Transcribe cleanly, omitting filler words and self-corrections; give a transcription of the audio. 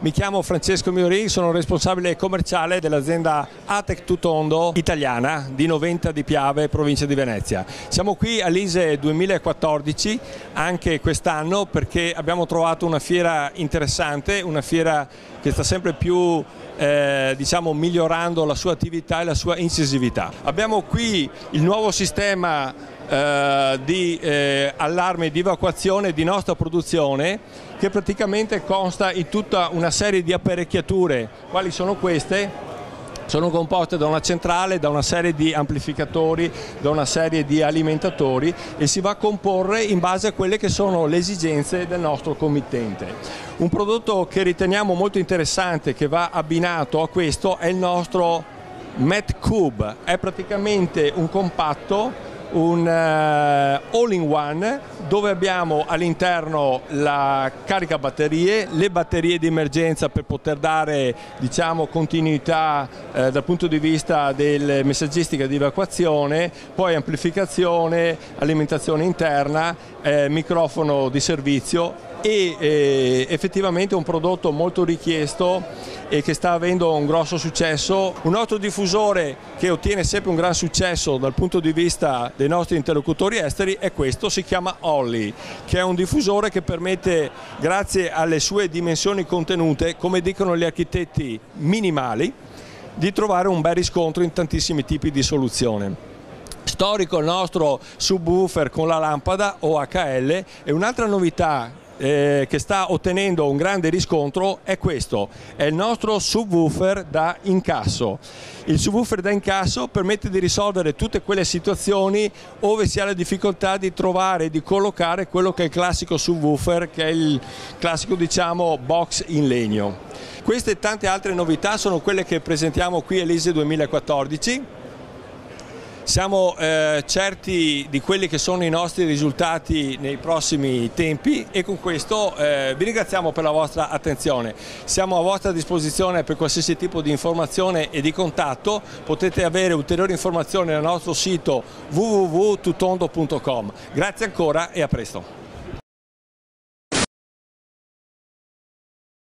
Mi chiamo Francesco Miorin, sono responsabile commerciale dell'azienda Atec Tutondo italiana di Noventa di Piave, provincia di Venezia. Siamo qui all'ISE 2014 anche quest'anno perché abbiamo trovato una fiera interessante, una fiera che sta sempre più migliorando la sua attività e la sua incisività. Abbiamo qui il nuovo sistema di allarme di evacuazione di nostra produzione, che praticamente consta in tutta una serie di apparecchiature. Quali sono queste? Sono composte da una centrale, da una serie di amplificatori, da una serie di alimentatori, e si va a comporre in base a quelle che sono le esigenze del nostro committente. Un prodotto che riteniamo molto interessante, che va abbinato a questo, è il nostro MetCube. È praticamente un compatto, un all-in-one, dove abbiamo all'interno la carica batterie, le batterie di emergenza per poter dare continuità dal punto di vista della messaggistica di evacuazione, poi amplificazione, alimentazione interna, microfono di servizio, e effettivamente un prodotto molto richiesto e che sta avendo un grosso successo. Un altro diffusore che ottiene sempre un gran successo dal punto di vista dei nostri interlocutori esteri è questo, si chiama Olly, che è un diffusore che permette, grazie alle sue dimensioni contenute, come dicono gli architetti, minimali, di trovare un bel riscontro in tantissimi tipi di soluzione. Storico il nostro subwoofer con la lampada OHL, e un'altra novità che sta ottenendo un grande riscontro è questo, è il nostro subwoofer da incasso. Il subwoofer da incasso permette di risolvere tutte quelle situazioni dove si ha la difficoltà di trovare e di collocare quello che è il classico subwoofer, che è il classico box in legno. Queste e tante altre novità sono quelle che presentiamo qui all'ISE 2014. Siamo certi di quelli che sono i nostri risultati nei prossimi tempi, e con questo vi ringraziamo per la vostra attenzione. Siamo a vostra disposizione per qualsiasi tipo di informazione e di contatto. Potete avere ulteriori informazioni nel nostro sito www.tutondo.com. Grazie ancora e a presto.